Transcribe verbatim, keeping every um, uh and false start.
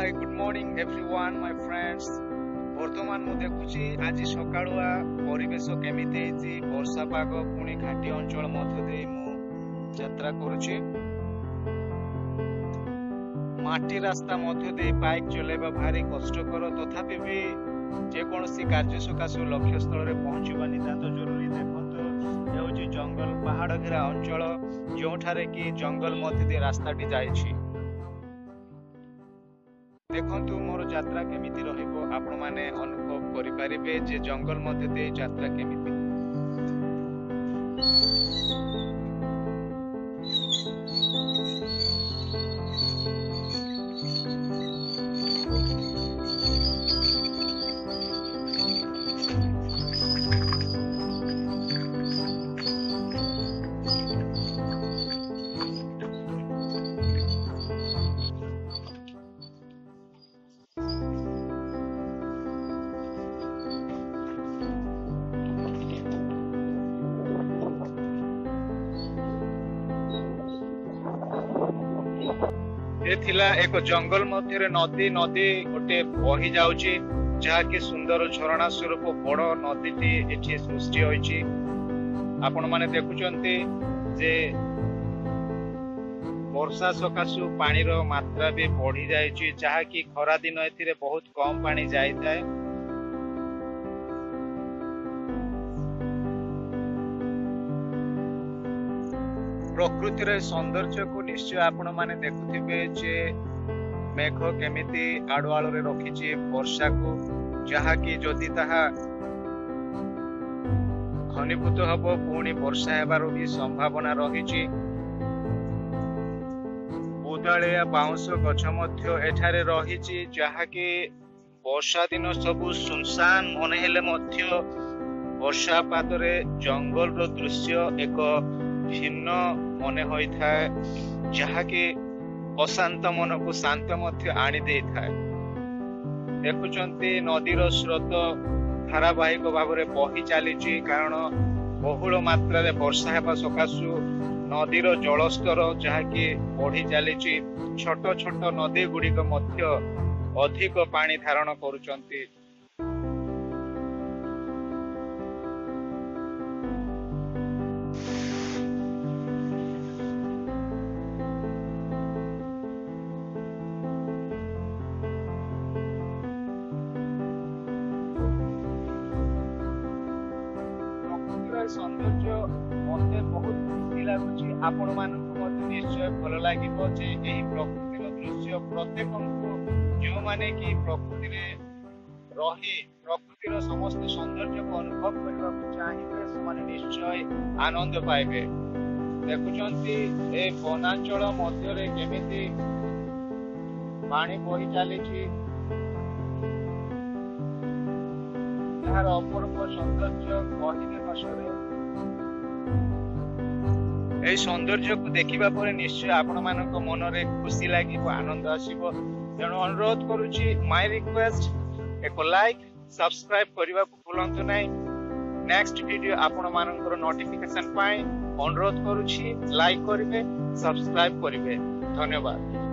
Hi good morning everyone my friends. बर्तमान मु देखुची आज सकाळुआ परिवेश केमिति हेछि वर्षा पाग पुणी घाटी अंचल मध्य दे मु यात्रा करूची। माटी रास्ता मध्य दे बाइक चलेबा भारी कष्टकर तथापि भी जे कोनोसी कार्य सकाशु लक्ष्य स्थल रे पहुंचबा नितांत जरूरी। देखंतु ए होछि जंगल पहाड़ घेरा अंचल जोठारे कि जंगल मध्य दे रास्ताटी जाइछि। देखंतु मोर यात्रा केमिति रहिबो आपण माने अनुभव करि परिबे जे जंगल मध्य दे यात्रा केमिति। थिला एक जंगल मध्य नदी नदी गोटे बही जाउची जहाँकि सुंदर झरणा स्वरूप बड़ नदीटी एठी सृष्टि होईची। आपण माने देखुचंती जे वर्षा सकाशु पानीर मात्रा भी बढ़ी जाइची जहाँकि खरा दिन एथिरे बहुत कम पानी जाई थाए। प्रकृतिर सौंदर्य को निश्चय आपण माने देखुथिबे जे मेघ केमिति आडवाल रे रखिछि वर्षा को जहाँकि जदि ताहा घनीभूत हबो पुणी वर्षा हेबार भी संभावना रहिछि। उदालिया बाउंस गछ मध्य एठारे रहिछि जहाँकि वर्षा दिन सबु सुनसान मने हेले मध्य वर्षा पादरे जंगल रो दृश्य एक भिन्न मने होई थाए जहाँकि अशांत मन को शांत मध्य आनी दे थाए। देखुचंती नदीर स्रोत धारावाहिक भाव में बही चली कारण बहुल मात्रा रे वर्षा हेबा सकाशु नदीर जलस्तर जहाँकि बढ़ी चली। छोट छोट नदी गुड़िक मध्य अधिक पानी धारण करुचंती। सौंदर्य मते बहुत खुशी लगुची। आपण मानक मते निश्चय भल लागिबो जे एही प्रकृतिर दृश्य प्रत्येक को जो माने कि प्रकृति रे रही प्रकृतिर समस्त सौंदर्य को अनुभव करबा चाहिए से माने निश्चय आनंद पाइबे। देखुचंती ए वनांचल मध्य रे केमिति पानी बही चलीची यार अपूर्व सौंदर्य कहिने नसरे। ए सौंदर्य को देखिबा परे निश्चय आपण मानक मन रे खुशी लागिबो आनंद आसीबो। तेणु अनुरोध करूची माय रिक्वेस्ट एक लाइक सब्सक्राइब करबा को भूलंतु नाही। नेक्स्ट वीडियो आपण मानकर नोटिफिकेशन पाए अनुरोध करूची लाइक करिवे सब्सक्राइब करिवे। धन्यवाद।